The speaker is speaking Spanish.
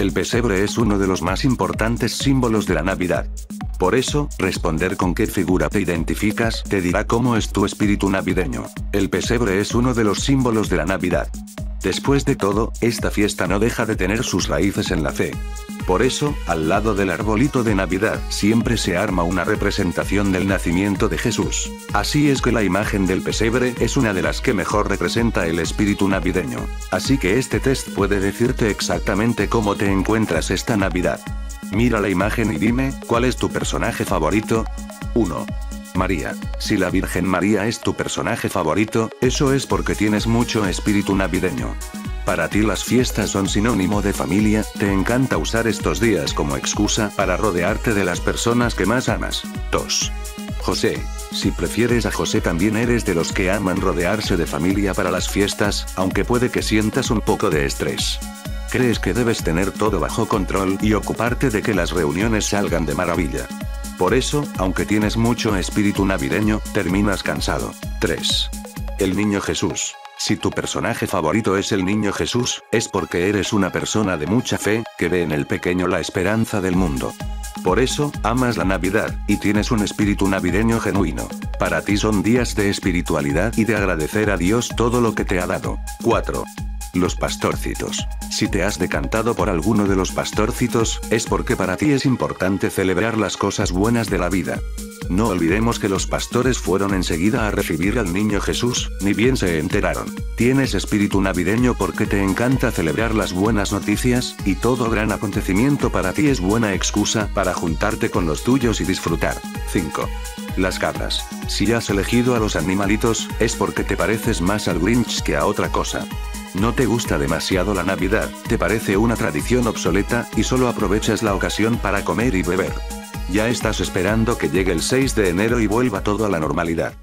El pesebre es uno de los más importantes símbolos de la Navidad. Por eso, responder con qué figura te identificas te dirá cómo es tu espíritu navideño. El pesebre es uno de los símbolos de la Navidad. Después de todo, esta fiesta no deja de tener sus raíces en la fe. Por eso, al lado del arbolito de Navidad, siempre se arma una representación del nacimiento de Jesús. Así es que la imagen del pesebre es una de las que mejor representa el espíritu navideño. Así que este test puede decirte exactamente cómo te encuentras esta Navidad. Mira la imagen y dime, ¿cuál es tu personaje favorito? 1. María. Si la Virgen María es tu personaje favorito, eso es porque tienes mucho espíritu navideño. Para ti las fiestas son sinónimo de familia, te encanta usar estos días como excusa para rodearte de las personas que más amas. 2. José. Si prefieres a José también eres de los que aman rodearse de familia para las fiestas, aunque puede que sientas un poco de estrés. Crees que debes tener todo bajo control y ocuparte de que las reuniones salgan de maravilla. Por eso, aunque tienes mucho espíritu navideño, terminas cansado. 3. El Niño Jesús. Si tu personaje favorito es el Niño Jesús, es porque eres una persona de mucha fe, que ve en el pequeño la esperanza del mundo. Por eso, amas la Navidad, y tienes un espíritu navideño genuino. Para ti son días de espiritualidad y de agradecer a Dios todo lo que te ha dado. 4. Los pastorcitos. Si te has decantado por alguno de los pastorcitos, es porque para ti es importante celebrar las cosas buenas de la vida. No olvidemos que los pastores fueron enseguida a recibir al niño Jesús, ni bien se enteraron. Tienes espíritu navideño porque te encanta celebrar las buenas noticias, y todo gran acontecimiento para ti es buena excusa para juntarte con los tuyos y disfrutar. 5. Las cabras. Si has elegido a los animalitos, es porque te pareces más al Grinch que a otra cosa. No te gusta demasiado la Navidad, te parece una tradición obsoleta, y solo aprovechas la ocasión para comer y beber. Ya estás esperando que llegue el 6 de enero y vuelva todo a la normalidad.